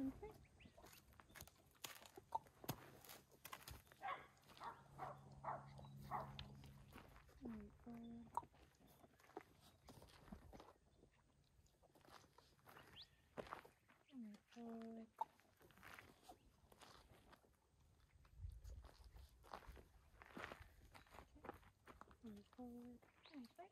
Okay. Move forward. Move forward. Move forward. Okay.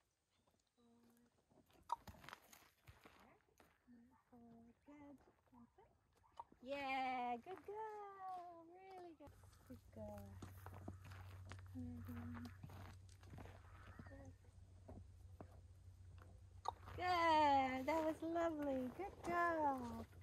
Move forward. Good. Okay. Yeah, good girl. Really good. Good girl. Good. Good. That was lovely. Good girl.